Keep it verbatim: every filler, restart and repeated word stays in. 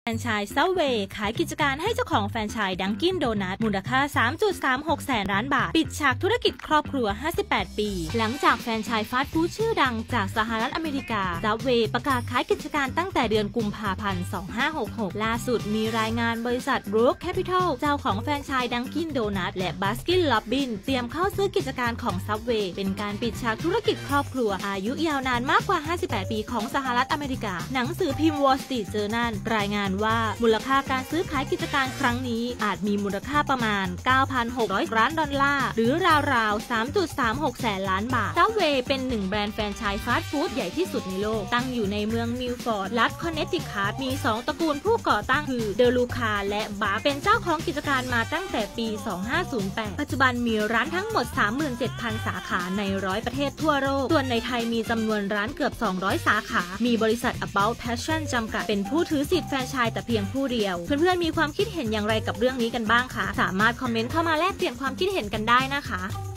แฟรนไชส์ซับเวย์ขายกิจการให้เจ้าของแฟรนไชส์ดังกินโดนัทมูลค่า สามจุดสามหก แสนล้านบาทปิดฉากธุรกิจครอบครัว ห้าสิบแปด ปีหลังจากแฟรนไชส์ฟาสต์ฟู้ดชื่อดังจากสหรัฐอเมริกาซับเวย์ประกาศขายกิจการตั้งแต่เดือนกุมภาพันธ์ สองพันห้าร้อยหกสิบหก ล่าสุดมีรายงานบริษัท Brook Capital เจ้าของแฟรนไชส์ดังกินโดนัทและ Baskin Robbins เตรียมเข้าซื้อกิจการของซับเวย์เป็นการปิดฉากธุรกิจครอบครัวอายุยาวนานมากกว่า ห้าสิบแปด ปีของสหรัฐอเมริกาหนังสือพิมพ์ Wall Street Journal รายงานว่ามูลค่าการซื้อขายกิจการครั้งนี้อาจมีมูลค่าประมาณ เก้าพันหกร้อย ล้านดอลลาร์หรือราวๆ สามจุดสามหก แสนล้านบาทซับเวย์เป็นหนึ่งแบรนด์แฟรนไชส์ฟาสต์ฟู้ดใหญ่ที่สุดในโลกตั้งอยู่ในเมืองมิลฟอร์ดรัฐคอนเนตทิคัตมีสองตระกูลผู้ก่อตั้งคือเดลูคาและบาร์เป็นเจ้าของกิจการมาตั้งแต่ปี สองพันห้าร้อยแปด ปัจจุบันมีร้านทั้งหมด สามหมื่นเจ็ดพัน สาขาในร้อยประเทศทั่วโลกส่วนในไทยมีจำนวนร้านเกือบสองร้อยสาขามีบริษัท About Passion จำกัดเป็นผู้ถือสิทธิ์แฟรนไชส์แต่เพียงผู้เดียวเพื่อนๆมีความคิดเห็นอย่างไรกับเรื่องนี้กันบ้างคะสามารถคอมเมนต์เข้ามาแลกเปลี่ยนความคิดเห็นกันได้นะคะ